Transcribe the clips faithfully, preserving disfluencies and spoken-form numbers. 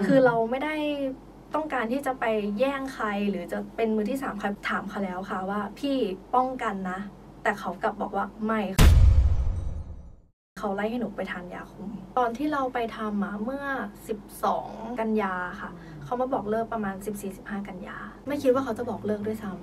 คือเราไม่ได้ต้องการที่จะไปแย่งใครหรือจะเป็นมือที่สามใครถามเขาแล้วค่ะว่าพี่ป้องกันนะแต่เขากลับบอกว่าไม่เขาไล่ให้หนูไปทานยาคุมตอนที่เราไปทำอะเมื่อสิบสองกันยาค่ะเขามาบอกเลิกประมาณ สิบสี่ สิบห้า กันยาไม่คิดว่าเขาจะบอกเลิกด้วยซ้ำ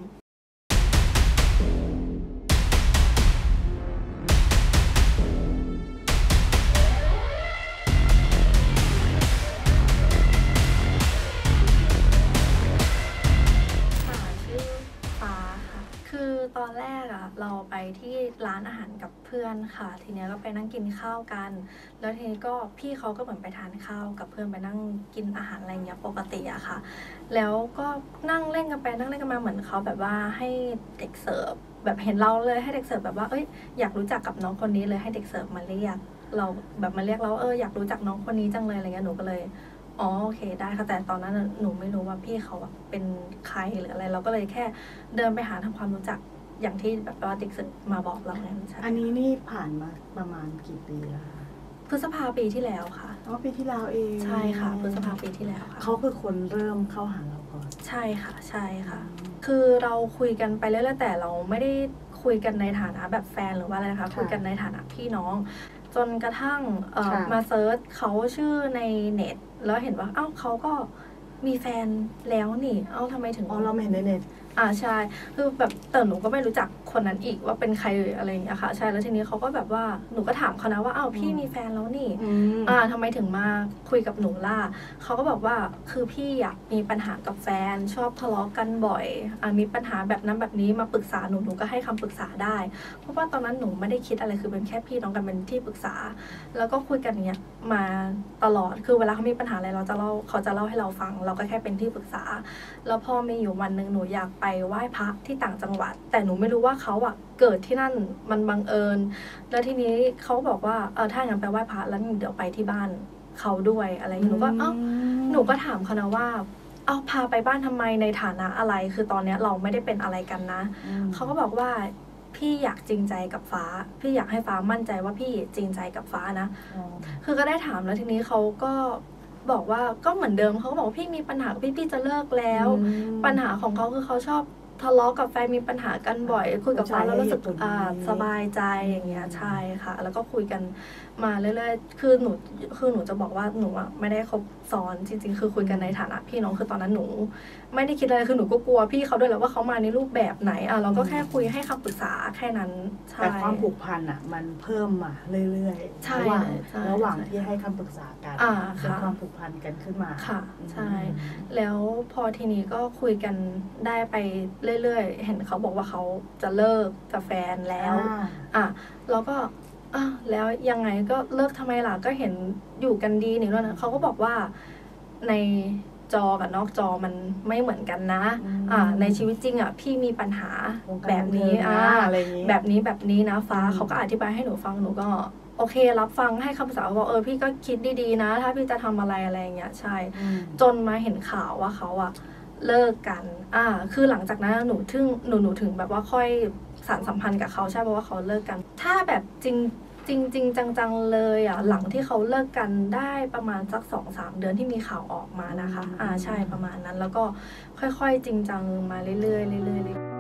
คือตอนแรกอะเราไปที่ร้านอาหารกับเพื่อนค่ะทีนี้ก็ไปนั่งกินข้าวกันแล้วทีนี้ก็พี่เขาก็เหมือนไปทานข้าวกับเพื่อนไปนั่งกินอาหารอะไรเงี้ยปกติอะค่ะแล้วก็นั่งเล่นกันไปนั่งเล่นกันมาเหมือนเขาแบบว่าให้เด็กเสิร์ฟแบบเห็นเราเลยให้เด็กเสิร์ฟแบบว่าเอ้ยอยากรู้จักกับน้องคนนี้เลยให้เด็กเสิร์ฟมาเรียกเราแบบมาเรียกเราเอออยากรู้จักน้องคนนี้จังเลยอะไรเงี้ยหนูก็เลยอ๋อโอเคได้ค่ะแต่ตอนนั้นหนูไม่รู้ว่าพี่เขาแบบเป็นใครหรืออะไรเราก็เลยแค่เดินไปหาทำความรู้จักอย่างที่แบบว่าเด็กศึกมาบอกเราเนี่ยใช่อันนี้นี่ผ่านมาประมาณกี่ปีแล้วคะพฤษภาปีที่แล้วค่ะอ๋อปีที่แล้วเองใช่ค่ะพฤษภาปีที่แล้วค่ะเขาคือคนเริ่มเข้าหาเราก่อนใช่ค่ะใช่ค่ะคือเราคุยกันไปเรื่อยๆแต่เราไม่ได้คุยกันในฐานะแบบแฟนหรือว่าอะไรนะคะคุยกันในฐานะพี่น้องจนกระทั่งมาเซิร์ชเขาชื่อในเน็ตแล้วเห็นว่าเอ้าเขาก็มีแฟนแล้วนี่เอ้าทำไมถึงอ๋อเราเห็นในเน็ตอ่าใช่คือแบบแต่หนูก็ไม่รู้จักคนนั้นอีกว่าเป็นใครอะไรอย่างเงี้ยค่ะใช่แล้วทีนี้เขาก็แบบว่าหนูก็ถามเขานะว่าอ้าวพี่มีแฟนแล้วนี่อ่าทำไมถึงมาคุยกับหนูล่ะเขาก็บอกว่าคือพี่อยากมีปัญหากับแฟนชอบทะเลาะกันบ่อยอ่ามีปัญหาแบบนั้นแบบนี้มาปรึกษาหนูหนูก็ให้คำปรึกษาได้เพราะว่าตอนนั้นหนูไม่ได้คิดอะไรคือเป็นแค่พี่น้องกันเป็นที่ปรึกษาแล้วก็คุยกันเนี้ยมาตลอดคือเวลาเขามีปัญหาอะไรเราจะเล่าเขาจะเล่าให้เราฟังเราก็แค่เป็นที่ปรึกษาแล้วพอมีอยู่วันนึงหนูอยากไปไหว้พระที่ต่างจังหวัดแต่หนูไม่รู้ว่าเขาอะเกิดที่นั่นมันบังเอิญแล้วทีนี้เขาบอกว่าเออถ้างั้นไปไหว้พระแล้วเดี๋ยวไปที่บ้านเขาด้วยอะไรหนูก็เอ้าหนูก็ถามเขานะว่าเอาพาไปบ้านทำไมในฐานะอะไรคือตอนนี้เราไม่ได้เป็นอะไรกันนะเขาก็บอกว่าพี่อยากจริงใจกับฟ้าพี่อยากให้ฟ้ามั่นใจว่าพี่จริงใจกับฟ้านะคือก็ได้ถามแล้วทีนี้เขาก็บอกว่าก็เหมือนเดิมเขาก็บอกว่าพี่มีปัญหาพี่พี่จะเลิกแล้วปัญหาของเขาคือเขาชอบทะเลาะกับแฟนมีปัญหากันบ่อยคุยกับฟ้าแล้วรู้สึกสบายใจอย่างเงี้ยใช่ค่ะแล้วก็คุยกันมาเรื่อยๆคือหนูคือหนูจะบอกว่าหนูอะไม่ได้คบซ้อนจริงๆคือคุยกันในฐานะพี่น้องคือตอนนั้นหนูไม่ได้คิดอะไรคือหนูก็กลัวพี่เขาด้วยแหละว่าเขามาในรูปแบบไหนอ่ะเราก็แค่คุยให้คำปรึกษาแค่นั้นใช่แต่ความผูกพันอ่ะมันเพิ่มมาเรื่อยๆระหว่างระหว่างที่ให้คำปรึกษากันเป็นความผูกพันกันขึ้นมาค่ะใช่แล้วพอทีนี้ก็คุยกันได้ไปเรื่อยๆเห็นเขาบอกว่าเขาจะเลิกกับแฟนแล้วอ่ะเราก็อ่ะแล้วยังไงก็เลิกทำไมล่ะก็เห็นอยู่กันดีนี่ด้วยนะเขาก็บอกว่าในจอกับนอกจอมันไม่เหมือนกันนะอ่าในชีวิตจริงอ่ะพี่มีปัญหาแบบนี้อ่าแบบนี้แบบนี้นะฟ้าเขาก็อธิบายให้หนูฟังหนูก็โอเครับฟังให้คำปรึกษาบอกเออพี่ก็คิดดีๆนะถ้าพี่จะทำอะไรอะไรอย่างเงี้ยใช่จนมาเห็นข่าวว่าเขาอะเลิกกันอ่าคือหลังจากนั้นหนูถึงหนูหนูถึงแบบว่าค่อยสานสัมพันธ์กับเขาใช่เพราะว่าเขาเลิกกันถ้าแบบจริงจริงจริงจังๆเลยอ่ะหลังที่เขาเลิกกันได้ประมาณสักสองสามเดือนที่มีข่าวออกมานะคะอ่าใช่ประมาณนั้นแล้วก็ค่อยๆจริงจังมาเรื่อยๆเรื่อยๆ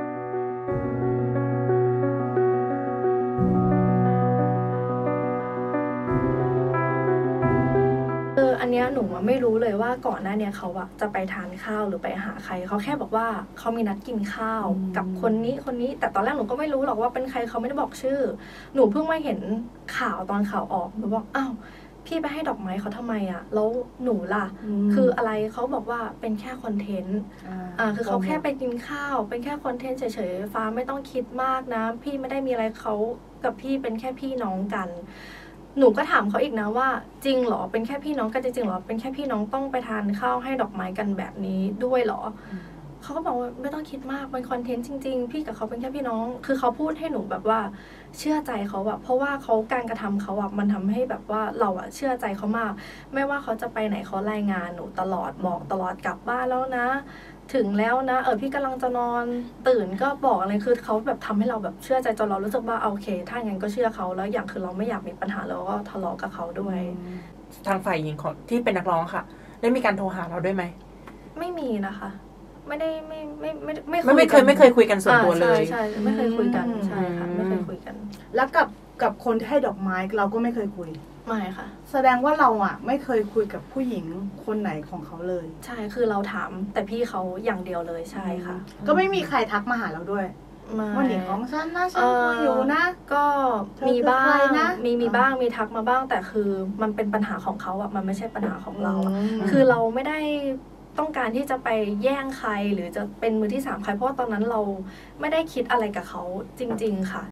อันนี้หนูไม่รู้เลยว่าก่อนหน้านี้เขาอะจะไปทานข้าวหรือไปหาใครเขาแค่บอกว่าเขามีนัดกินข้าวกับคนนี้คนนี้แต่ตอนแรกหนูก็ไม่รู้หรอกว่าเป็นใครเขาไม่ได้บอกชื่อหนูเพิ่งมาเห็นข่าวตอนข่าวออกหนูบอกอ้าวพี่ไปให้ดอกไม้เขาทำไมอะแล้วหนูล่ะคืออะไรเขาบอกว่าเป็นแค่คอนเทนต์อ่าคือเขาแค่ไปกินข้าวเป็นแค่คอนเทนต์เฉยๆฟ้าไม่ต้องคิดมากนะพี่ไม่ได้มีอะไรเขากับพี่เป็นแค่พี่น้องกันหนูก็ถามเขาอีกนะว่าจริงเหรอเป็นแค่พี่น้องกันจริงๆเหรอเป็นแค่พี่น้องต้องไปทานข้าวให้ดอกไม้กันแบบนี้ด้วยเหรอเขาก็บอกว่าไม่ต้องคิดมากเป็นคอนเทนต์จริงๆพี่กับเขาเป็นแค่พี่น้องคือเขาพูดให้หนูแบบว่าเชื่อใจเขาอะเพราะว่าเขาการกระทำเขาอะมันทำให้แบบว่าเราอะเชื่อใจเขามากไม่ว่าเขาจะไปไหนเขารายงานหนูตลอดบอกตลอดกลับบ้านแล้วนะถึงแล้วนะเออพี่กำลังจะนอนตื่นก็บอกอะไรคือเขาแบบทำให้เราแบบเชื่อใจจนเรารู้สึกว่าโอเคถ้างั้นก็เชื่อเขาแล้วอย่างคือเราไม่อยากมีปัญหาแล้วก็ทะเลาะกับเขาด้วยทางฝ่ายหญิงของที่เป็นนักร้องค่ะได้มีการโทรหาเราด้วยไหมไม่มีนะคะไม่ได้ไม่ไม่ไม่ไม่ไม่เคยไม่เคยคุยกันส่วนตัวเลยใช่ใช่ไม่เคยคุยกันใช่ค่ะไม่เคยคุยกันแล้วกับกับคนที่ให้ดอกไม้เราก็ไม่เคยคุยไม่ค่ะแสดงว่าเราอ่ะไม่เคยคุยกับผู้หญิงคนไหนของเขาเลยใช่คือเราถามแต่พี่เขาอย่างเดียวเลยใช่ค่ะก็ไม่มีใครทักมาหาเราด้วยวันนี้ของฉันนะฉันคุยอยู่นะก็มีบ้างมีมีบ้างมีทักมาบ้างแต่คือมันเป็นปัญหาของเขาอ่ะมันไม่ใช่ปัญหาของเราคือเราไม่ได้ต้องการที่จะไปแย่งใครหรือจะเป็นมือที่สามใครเพราะว่าตอนนั้นเราไม่ได้คิดอะไรกับเขาจริงๆค่ะ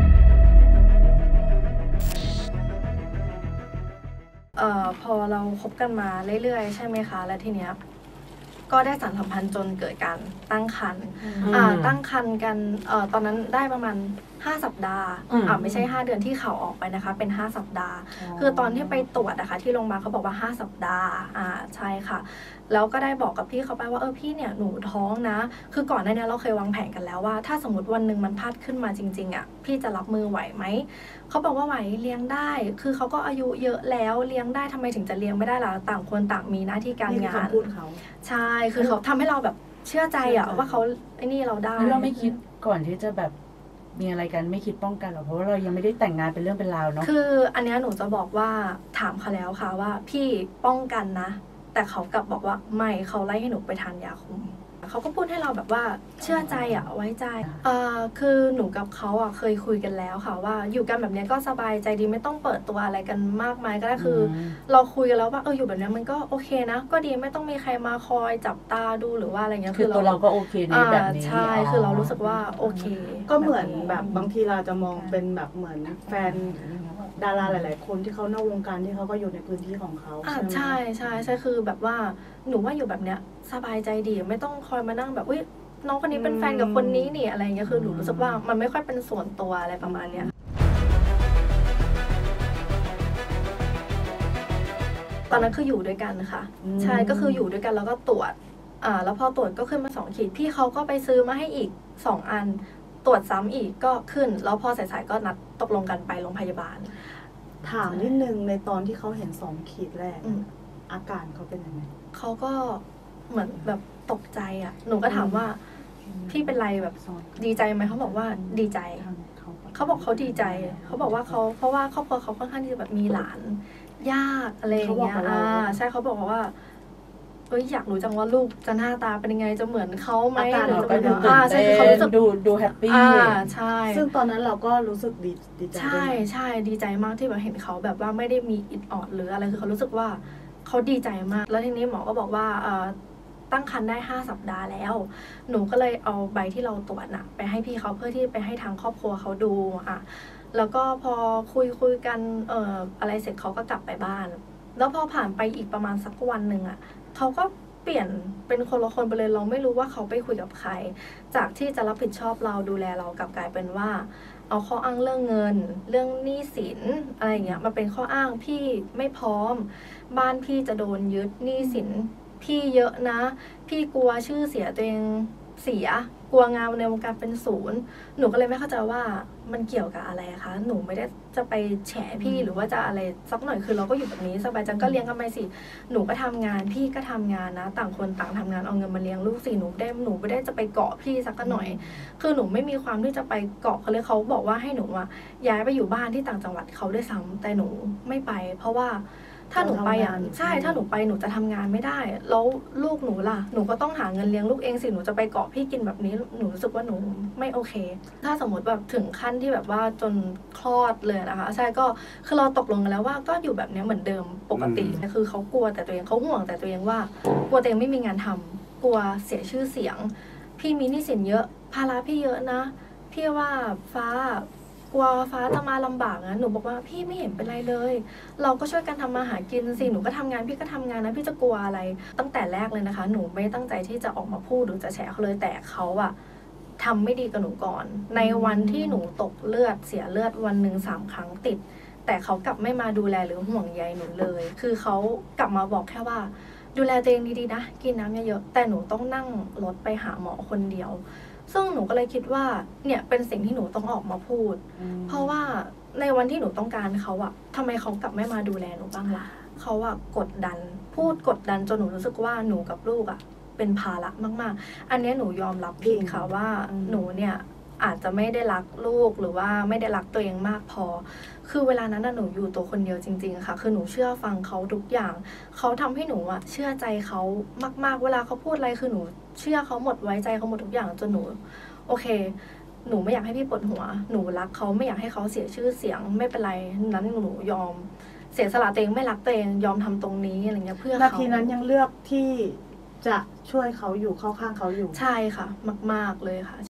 เอ่อพอเราคบกันมาเรื่อยๆใช่ไหมคะแล้วทีเนี้ยก็ได้สานสัมพันธ์จนเกิดการตั้งครรภ์อ่าตั้งครรภ์กันเอ่อตอนนั้นได้ประมาณห้าสัปดาห์อ่าไม่ใช่ห้าเดือนที่ข่าวออกไปนะคะเป็นห้าสัปดาห์คือตอนที่ไปตรวจนะคะที่โรงพยาบาลเขาบอกว่าห้าสัปดาห์อ่าใช่ค่ะแล้วก็ได้บอกกับพี่เขาไปว่าเออพี่เนี่ยหนูท้องนะคือก่อนหน้านี้เราเคยวางแผนกันแล้วว่าถ้าสมมติวันหนึ่งมันพลาดขึ้นมาจริงๆอ่ะพี่จะรับมือไหวไหมเขาบอกว่าไหวเลี้ยงได้คือเขาก็อายุเยอะแล้วเลี้ยงได้ทำไมถึงจะเลี้ยงไม่ได้ล่ะต่างคนต่างมีหน้าที่การงานพูดเขาใช่คือเขาทำให้เราแบบเชื่อใจอ่ะว่าเขาไอ้นี่เราได้เราไม่คิดก่อนที่จะแบบมีอะไรกันไม่คิดป้องกันหรอกเพราะว่าเรายังไม่ได้แต่งงานเป็นเรื่องเป็นราวเนาะคืออันนี้หนูจะบอกว่าถามเขาแล้วค่ะว่าพี่ป้องกันนะแต่เขากลับบอกว่าไม่เขาไล่ให้หนูไปทานยาคุมเขาก็พูดให้เราแบบว่าเชื่อใจอ่ะไว้ใจอ่าคือหนูกับเขาอ่ะเคยคุยกันแล้วค่ะว่าอยู่กันแบบนี้ก็สบายใจดีไม่ต้องเปิดตัวอะไรกันมากมายก็ได้คือเราคุยกันแล้วว่าเอออยู่แบบนี้มันก็โอเคนะก็ดีไม่ต้องมีใครมาคอยจับตาดูหรือว่าอะไรเงี้ยคือตัวเราก็โอเคในแบบนี้ใช่คือเรารู้สึกว่าโอเคก็เหมือนแบบบางทีเราจะมองเป็นแบบเหมือนแฟนดาราหลายๆคนที่เขานอกวงการที่เขาก็อยู่ในพื้นที่ของเขาใช่ใช่ใช่ใช่คือแบบว่าหนูว่าอยู่แบบเนี้ยสบายใจดีไม่ต้องคอยมานั่งแบบอุ้ยน้องคนนี้เป็นแฟนกับคนนี้นี่อะไรเงี้ยคือหนูรู้สึกว่ามันไม่ค่อยเป็นส่วนตัวอะไรประมาณเนี้ยตอนนั้นคืออยู่ด้วยกันค่ะใช่ก็คืออยู่ด้วยกันแล้วก็ตรวจอ่าแล้วพอตรวจก็ขึ้นมาสองขีดพี่เขาก็ไปซื้อมาให้อีกสองอันตรวจซ้ำอีกก็ขึ้นแล้วพอสายๆก็นัดตกลงกันไปโรงพยาบาลถามนิดนึงในตอนที่เขาเห็นสองขีดแรกอาการเขาเป็นยังไงเขาก็เหมือนแบบตกใจอ่ะหนูก็ถามว่าพี่เป็นไรแบบดีใจไหมเขาบอกว่าดีใจเขาบอกเขาดีใจเขาบอกว่าเขาเพราะว่าครอบครัวเขาค่อนข้างที่จะแบบมีหลานญาติอะไรอย่างเงี้ยอ่าใช่เขาบอกว่าเอ้ยอยากรู้จังว่าลูกจะหน้าตาเป็นยังไงจะเหมือนเขาไหมหรือจะเป็นอ่าใช่เขารู้สึกดูดูแฮปปี้อ่าใช่ซึ่งตอนนั้นเราก็รู้สึกดีดีใจใช่ใช่ดีใจมากที่แบบเห็นเขาแบบว่าไม่ได้มีอิดออดหรืออะไรคือเขารู้สึกว่าเขาดีใจมากแล้วทีนี้หมอก็บอกว่าตั้งครรภ์ได้ห้าสัปดาห์แล้วหนูก็เลยเอาใบที่เราตรวจน่ะไปให้พี่เขาเพื่อที่ไปให้ทางครอบครัวเขาดูอ่ะแล้วก็พอคุยคุยกันเอ่ออะไรเสร็จเขาก็กลับไปบ้านแล้วพอผ่านไปอีกประมาณสักวันหนึ่งอ่ะเขาก็เปลี่ยนเป็นคนละคนไปเลยเราไม่รู้ว่าเขาไปคุยกับใครจากที่จะรับผิดชอบเราดูแลเรากลับกลายเป็นว่าเอาข้ออ้างเรื่องเงินเรื่องหนี้สินอะไรอย่างเงี้ยมาเป็นข้ออ้างพี่ไม่พร้อมบ้านพี่จะโดนยึดหนี้สินพี่เยอะนะพี่กลัวชื่อเสียตัวเองเสียกลัวงานในวงการเป็นศูนย์หนูก็เลยไม่เข้าใจว่ามันเกี่ยวกับอะไรคะหนูไม่ได้จะไปแฉพี่หรือว่าจะอะไรสักหน่อยคือเราก็อยู่แบบนี้สบายใจก็เลี้ยงกันไปสิหนูก็ทำงานพี่ก็ทำงานนะต่างคนต่างทำงานเอาเงินมาเลี้ยงลูกสิหนูได้หนูไม่ได้จะไปเกาะพี่สักหน่อยคือหนูไม่มีความที่จะไปเกาะเขาเลยเขาบอกว่าให้หนูอะย้ายไปอยู่บ้านที่ต่างจังหวัดเขาด้วยซ้ำแต่หนูไม่ไปเพราะว่าถ้าหนูไปอ่ะใช่ถ้าหนูไปหนูจะทำงานไม่ได้แล้วลูกหนูล่ะหนูก็ต้องหาเงินเลี้ยงลูกเองสิหนูจะไปเกาะพี่กินแบบนี้หนูรู้สึกว่าหนูไม่โอเคถ้าสมมติแบบถึงขั้นที่แบบว่าจนคลอดเลยนะคะใช่ก็คือเราตกลงกันแล้วว่าก็อยู่แบบนี้เหมือนเดิมปกติคือเขากลัวแต่ตัวเองเขาห่วงแต่ตัวเองว่ากลัวตัวเองไม่มีงานทำกลัวเสียชื่อเสียงพี่มีหนี้สินเยอะภาระพี่เยอะนะพี่ว่าฟ้ากลัวฟ้าจะมาลำบากนะหนูบอกว่าพี่ไม่เห็นเป็นไรเลยเราก็ช่วยกันทำมาหากินสิหนูก็ทำงานพี่ก็ทำงานนะพี่จะกลัวอะไรตั้งแต่แรกเลยนะคะหนูไม่ตั้งใจที่จะออกมาพูดหรือจะแฉเขาเลยแต่เขาอะทำไม่ดีกับหนูก่อนในวันที่หนูตกเลือดเสียเลือดวันหนึ่งสามครั้งติดแต่เขากลับไม่มาดูแลหรือห่วงใยหนูเลยคือเขากลับมาบอกแค่ว่าดูแลตัวเองดีๆนะกินน้ำเยอะๆแต่หนูต้องนั่งรถไปหาหมอคนเดียวซึ่งหนูก็เลยคิดว่าเนี่ยเป็นสิ่งที่หนูต้องออกมาพูดเพราะว่าในวันที่หนูต้องการเขาอะทำไมเขากลับไม่มาดูแลหนูบ้างล่ะเขาอะกดดันพูดกดดันจนหนูรู้สึกว่าหนูกับลูกอ่ะเป็นภาระมากๆอันนี้หนูยอมรับผิดค่ะว่าหนูเนี่ยอาจจะไม่ได้รักลูกหรือว่าไม่ได้รักตัวเองมากพอคือเวลานั้นน่ะหนูอยู่ตัวคนเดียวจริงๆค่ะคือหนูเชื่อฟังเขาทุกอย่างเขาทำให้หนูอะเชื่อใจเขามากๆเวลาเขาพูดอะไรคือหนูเชื่อเขาหมดไว้ใจเขาหมดทุกอย่างจนหนูโอเคหนูไม่อยากให้พี่ปวดหัวหนูรักเขาไม่อยากให้เขาเสียชื่อเสียงไม่เป็นไรนั้นหนูยอมเสียสละตัวเองไม่รักตัวเองยอมทำตรงนี้อะไรเงี้ยเพื่อเขานาทีนั้นยังเลือกที่จะช่วยเขาอยู่เข้าข้างเขาอยู่ใช่ค่ะมากๆเลยค่ะ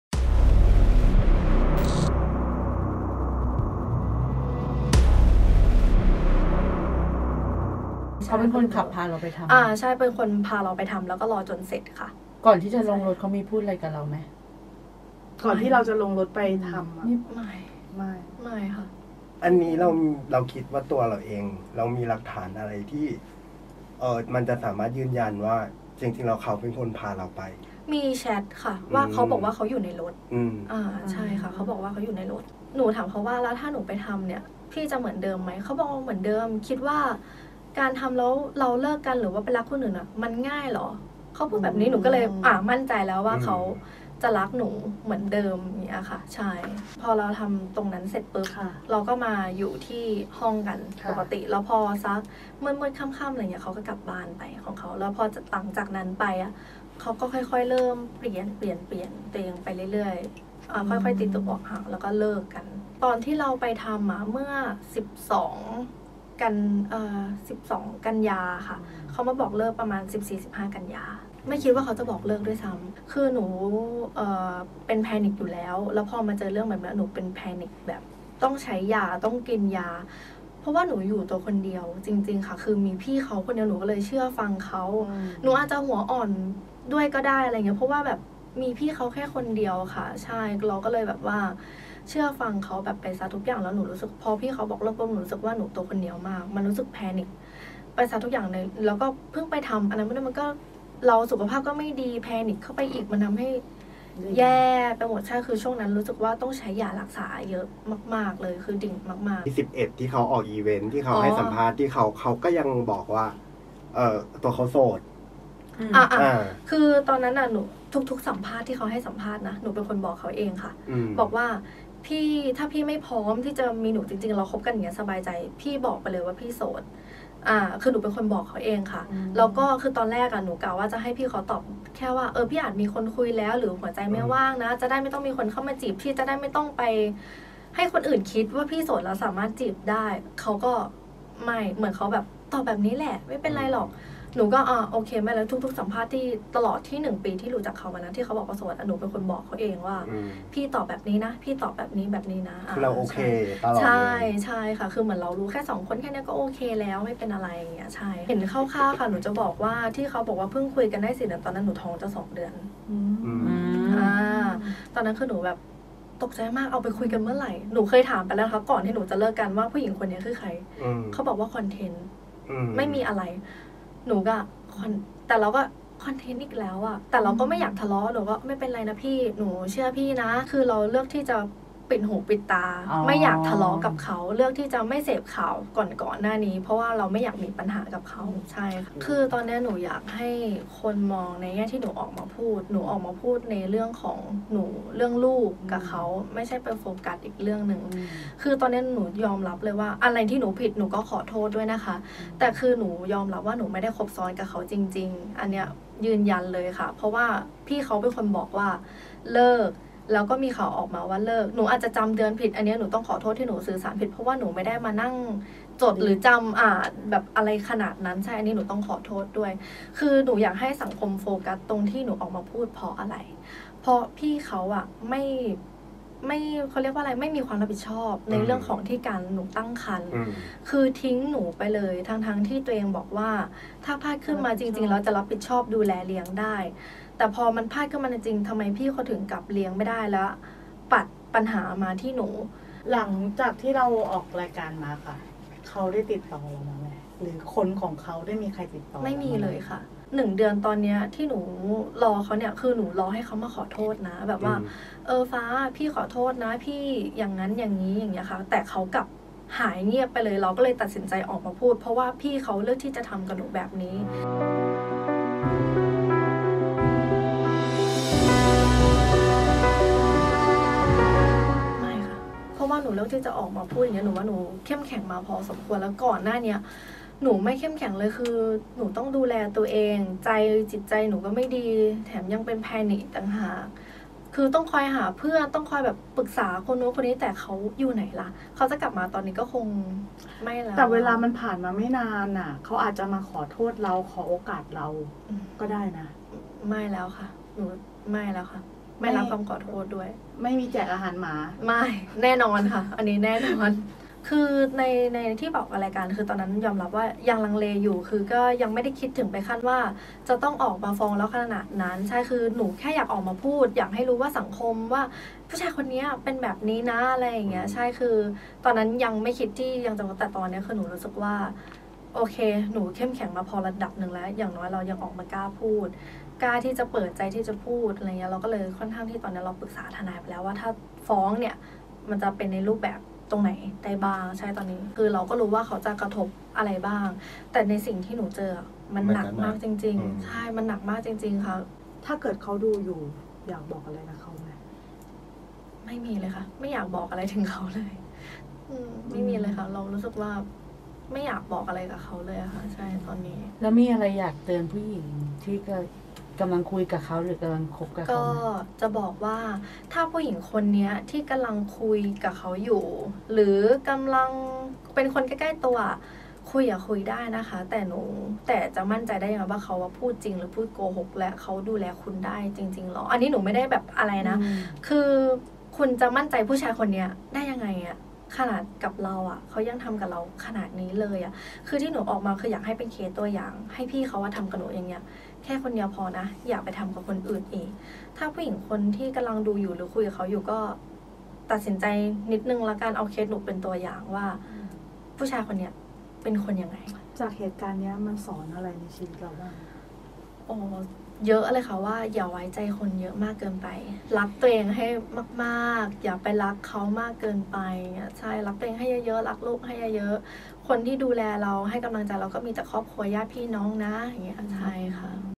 เขาเป็นคนขับพาเราไปทำอ่าใช่เป็นคนพาเราไปทำแล้วก็รอจนเสร็จค่ะก่อนที่จะลงรถเขามีพูดอะไรกับเราไหมก่อนที่เราจะลงรถไปทำไม่ไม่ไม่ไม่ค่ะอันนี้เราเราคิดว่าตัวเราเองเรามีหลักฐานอะไรที่เออมันจะสามารถยืนยันว่าจริงๆเราเขาเป็นคนพาเราไปมีแชทค่ะว่าเขาบอกว่าเขาอยู่ในรถอืมอ่าใช่ค่ะเขาบอกว่าเขาอยู่ในรถหนูถามเขาว่าแล้วถ้าหนูไปทำเนี่ยพี่จะเหมือนเดิมไหมเขาบอกเหมือนเดิมคิดว่าการทำแล้วเราเลิกกันหรือว่าไปรักคนอื่นอ่ะมันง่ายเหรอเขาพูดแบบนี้หนูก็เลยอ่ามั่นใจแล้วว่าเขาจะรักหนูเหมือนเดิมอย่างเงี้ยค่ะใช่พอเราทำตรงนั้นเสร็จปุ๊บเราก็มาอยู่ที่ห้องกันปกติแล้วพอซักเมื่อเมื่อค่ำๆอะไรเงี้ยเขาก็กลับบ้านไปของเขาแล้วพอหลังจากนั้นไปอ่ะเขาก็ค่อยๆเริ่มเปลี่ยนเปลี่ยนเปลี่ยนตัวเองไปเรื่อยๆอ่าค่อยๆติดตัวออกห่างแล้วก็เลิกกันตอนที่เราไปทำอ่ะเมื่อสิบสองกันเอ่อสิบสองกันยาค่ะเขามาบอกเลิกประมาณสิบสี่ สิบห้ากันยาไม่คิดว่าเขาจะบอกเลิกด้วยซ้ำคือหนูเอ่อเป็นแพนิคอยู่แล้วแล้วพอมาเจอเรื่องแบบนี้หนูเป็นแพนิคแบบต้องใช้ยาต้องกินยาเพราะว่าหนูอยู่ตัวคนเดียวจริงๆค่ะคือมีพี่เขาคนเดียวหนูก็เลยเชื่อฟังเขาหนูอาจจะหัวอ่อนด้วยก็ได้อะไรเงี้ยเพราะว่าแบบมีพี่เขาแค่คนเดียวค่ะใช่เราก็เลยแบบว่าเชื่อฟังเขาแบบไปซะทุกอย่างแล้วหนูรู้สึกพอพี่เขาบอกเลิกปุ๊บหนูรู้สึกว่าหนูตัวคนเดียวมากมันรู้สึกแพนิคไปซะทุกอย่างเลยแล้วก็เพิ่งไปทำอันนั้นมันก็เราสุขภาพก็ไม่ดีแพนิคเข้าไปอีกมันทำให้แย่ไปหมดใช่คือช่วงนั้นรู้สึกว่าต้องใช้ยารักษาเยอะมากๆเลยคือดิ่งมากๆที่สิบเอ็ดที่เขาออกอีเวนท์ที่เขาให้สัมภาษณ์ที่เขาเขาก็ยังบอกว่าเออตัวเขาโสดอ่าอ่าคือตอนนั้นน่ะหนูทุกๆสัมภาษณ์ที่เขาให้สัมภาษณ์นะหนูเป็นคนบอกเขาเองค่ะบอกว่าพี่ถ้าพี่ไม่พร้อมที่จะมีหนูจริงๆเราคบกันอย่างเงี้ยสบายใจพี่บอกไปเลยว่าพี่โสดอ่าคือหนูเป็นคนบอกเขาเองค่ะแล้วก็คือตอนแรกอะหนูกะว่าจะให้พี่เขาตอบแค่ว่าเออพี่อาจมีคนคุยแล้วหรือหัวใจไม่ว่างนะจะได้ไม่ต้องมีคนเข้ามาจีบพี่จะได้ไม่ต้องไปให้คนอื่นคิดว่าพี่โสดแล้วสามารถจีบได้เขาก็ไม่เหมือนเขาแบบตอบแบบนี้แหละไม่เป็นไรหรอกหนูก็อ่าโอเคไม่แล้วทุกๆสัมภาษณ์ที่ตลอดที่หนึ่งปีที่รู้จักเขามานะที่เขาบอกว่าโสดหนูเป็นคนบอกเขาเองว่าพี่ตอบแบบนี้นะพี่ตอบแบบนี้แบบนี้นะเราโอเคตลอดใช่ใช่ค่ะคือเหมือนเรารู้แค่สองคนแค่นี้ก็โอเคแล้วไม่เป็นอะไรอย่างเงี้ยใช่เห็นคร่าวๆค่ะหนูจะบอกว่าที่เขาบอกว่าเพิ่งคุยกันได้สี่เดือนตอนนั้นหนูท้องจะสองเดือนอ่าตอนนั้นคือหนูแบบตกใจมากเอาไปคุยกันเมื่อไหร่หนูเคยถามไปแล้วค่ะก่อนที่หนูจะเลิกกันว่าผู้หญิงคนนี้คือใครเขาบอกว่าคอนเทนต์ไม่มีอะไรหนูก็แต่เราก็คอนเทนต์อีกแล้วอะแต่เราก็ไม่อยากทะเลาะหนูก็ไม่เป็นไรนะพี่หนูเชื่อพี่นะคือเราเลือกที่จะปิดหูปิดตาไม่อยากทะเลาะกับเขาเลือกที่จะไม่เสพข่าวก่อนก่อนหน้านี้เพราะว่าเราไม่อยากมีปัญหากับเขาใช่ค่ะคือตอนนี้หนูอยากให้คนมองในแง่ที่หนูออกมาพูดหนูออกมาพูดในเรื่องของหนูเรื่องลูกกับเขาไม่ใช่ไปโฟกัสอีกเรื่องหนึ่งคือตอนนี้หนูยอมรับเลยว่าอะไรที่หนูผิดหนูก็ขอโทษด้วยนะคะแต่คือหนูยอมรับว่าหนูไม่ได้คบซ้อนกับเขาจริงๆอันเนี้ยยืนยันเลยค่ะเพราะว่าพี่เขาเป็นคนบอกว่าเลิกแล้วก็มีข่าวออกมาว่าเลิกหนูอาจจะจำเดือนผิดอันนี้หนูต้องขอโทษที่หนูสื่อสารผิดเพราะว่าหนูไม่ได้มานั่งจดหรือจำอ่านแบบอะไรขนาดนั้นใช่อันนี้หนูต้องขอโทษด้วยคือหนูอยากให้สังคมโฟกัสตรงที่หนูออกมาพูดเพราะอะไรเพราะพี่เขาอะไม่ไม่เขาเรียกว่าอะไรไม่มีความรับผิดชอบในเรื่องของที่การหนูตั้งครรภ์คือทิ้งหนูไปเลยทั้งๆที่ตัวเองบอกว่าถ้าพลาดขึ้นมาจริงๆเราจะรับผิดชอบดูแลเลี้ยงได้แต่พอมันพลาดขึ้นมาจริงทำไมพี่เขาถึงกลับเลี้ยงไม่ได้แล้วปัดปัญหามาที่หนูหลังจากที่เราออกรายการมาค่ะเขาได้ติดต่อเราไหมหรือคนของเขาได้มีใครติดต่อไม่มีเลยค่ะหนึ่งเดือนตอนเนี้ยที่หนูรอเขาเนี่ยคือหนูรอให้เขามาขอโทษนะแบบว่าเออฟ้าพี่ขอโทษนะพี่อย่างนั้นอย่างนี้อย่างเงี้ยค่ะแต่เขากลับหายเงียบไปเลยเราก็เลยตัดสินใจออกมาพูดเพราะว่าพี่เขาเลือกที่จะทำกับหนูแบบนี้ไม่ค่ะเพราะว่าหนูเลือกที่จะออกมาพูดอย่างเงี้ยหนูว่าหนูเข้มแข็งมาพอสมควรแล้วก่อนหน้าเนี้ยหนูไม่เข้มแข็งเลยคือหนูต้องดูแลตัวเองใจจิตใจหนูก็ไม่ดีแถมยังเป็นแพนิคต่างหากคือต้องคอยหาเพื่อนต้องคอยแบบปรึกษาคนนู้นคนนี้แต่เขาอยู่ไหนล่ะเขาจะกลับมาตอนนี้ก็คงไม่แล้วแต่เวลามันผ่านมาไม่นานน่ะเขาอาจจะมาขอโทษเราขอโอกาสเราก็ได้นะไม่แล้วค่ะหนูไม่แล้วค่ะไม่รับคำขอโทษด้วยไม่มีแจกอาหารหมาไม่แน่นอนค่ะอันนี้แน่นอนคือในในที่บอกอะไรกันคือตอนนั้นยอมรับว่ายังลังเลอยู่คือก็ยังไม่ได้คิดถึงไปขั้นว่าจะต้องออกมาฟ้องแล้วขนาดนั้นใช่คือหนูแค่อยากออกมาพูดอยากให้รู้ว่าสังคมว่าผู้ชายคนนี้เป็นแบบนี้นะอะไรอย่างเงี้ยใช่คือตอนนั้นยังไม่คิดที่ยังจะแต่ตอนนี้คือหนูรู้สึกว่าโอเคหนูเข้มแข็งมาพอระดับหนึ่งแล้วอย่างน้อยเรายังออกมากล้าพูดกล้าที่จะเปิดใจที่จะพูดอะไรเงี้ยเราก็เลยค่อนข้างที่ตอนนี้เราปรึกษาทนายไปแล้วว่าถ้าฟ้องเนี่ยมันจะเป็นในรูปแบบตรงไหนได้บ้างใช่ตอนนี้คือเราก็รู้ว่าเขาจะกระทบอะไรบ้างแต่ในสิ่งที่หนูเจอมันหนักมากจริงๆใช่มันหนักมากจริงๆค่ะถ้าเกิดเขาดูอยู่อยากบอกอะไรนะเขาไหมไม่มีเลยค่ะไม่อยากบอกอะไรถึงเขาเลยไม่มีเลยค่ะเรารู้สึกว่าไม่อยากบอกอะไรกับเขาเลยค่ะใช่ตอนนี้แล้วมีอะไรอยากเตือนผู้หญิงที่ก็กำลังคุยกับเขาหรือกำลังคบกับเขาก็จะบอกว่าถ้าผู้หญิงคนนี้ที่กำลังคุยกับเขาอยู่หรือกำลังเป็นคนใกล้ๆตัวคุยอย่าคุยได้นะคะแต่หนูแต่จะมั่นใจได้ยังไงว่าเขาว่าพูดจริงหรือพูดโกหกและเขาดูแลคุณได้จริงๆหรออันนี้หนูไม่ได้แบบอะไรนะคือคุณจะมั่นใจผู้ชายคนนี้ได้ยังไงอะขนาดกับเราอ่ะเขายังทำกับเราขนาดนี้เลยอ่ะคือที่หนูออกมาคืออยากให้เป็นเคสตัวอย่างให้พี่เขาว่าทำกับหนูอย่างเงี้ยแค่คนเดียวพอนะอย่าไปทำกับคนอื่นอีกถ้าผู้หญิงคนที่กำลังดูอยู่หรือคุยกับเขาอยู่ก็ตัดสินใจนิดนึงละกันเอาเคสหนูเป็นตัวอย่างว่าผู้ชายคนเนี้ยเป็นคนยังไงจากเหตุการณ์เนี้ยมันสอนอะไรในชีวิตเราบ้างโอ้เยอะเลยค่ะว่าอย่าไว้ใจคนเยอะมากเกินไปรักตัวเองให้มากๆอย่าไปรักเขามากเกินไปใช่รักตัวเองให้เยอะๆรักลูกให้เยอะๆคนที่ดูแลเราให้กำลังใจเราก็มีแต่ครอบครัวญาติพี่น้องนะอย่างเงี้ยใช่ค่ะ